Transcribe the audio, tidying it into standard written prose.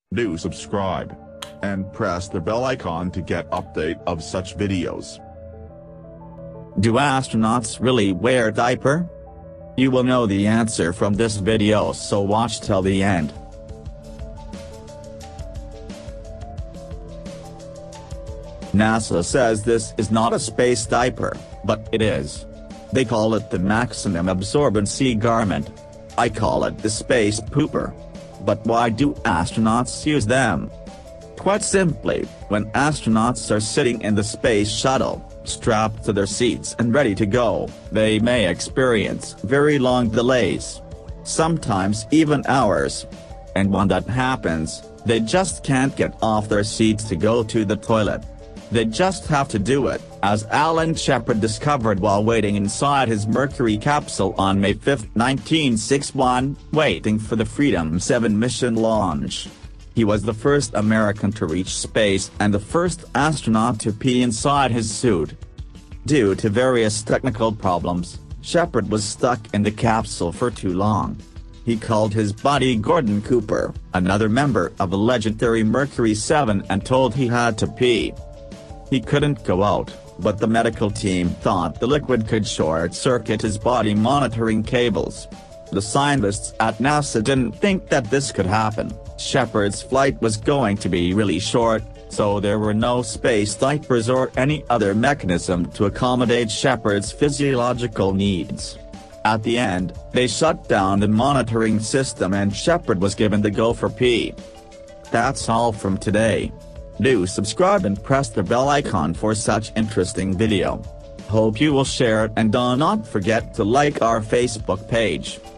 Do subscribe. And press the bell icon to get update of such videos. Do astronauts really wear a diaper? You will know the answer from this video, so watch till the end. NASA says this is not a space diaper, but it is. They call it the Maximum Absorbency Garment. I call it the space pooper. But why do astronauts use them? Quite simply, when astronauts are sitting in the Space Shuttle, strapped to their seats and ready to go, they may experience very long delays. Sometimes even hours. And when that happens, they just can't get off their seats to go to the toilet. They just have to do it, as Alan Shepard discovered while waiting inside his Mercury capsule on May 5, 1961, waiting for the Freedom 7 mission launch. He was the first American to reach space and the first astronaut to pee inside his suit. Due to various technical problems, Shepard was stuck in the capsule for too long. He called his buddy Gordon Cooper, another member of the legendary Mercury 7, and told he had to pee. He couldn't go out, but the medical team thought the liquid could short-circuit his body monitoring cables. The scientists at NASA didn't think that this could happen. Shepard's flight was going to be really short, so there were no space diapers or any other mechanism to accommodate Shepard's physiological needs. At the end, they shut down the monitoring system and Shepard was given the go for pee. That's all from today. Do subscribe and press the bell icon for such interesting video. Hope you will share it and do not forget to like our Facebook page.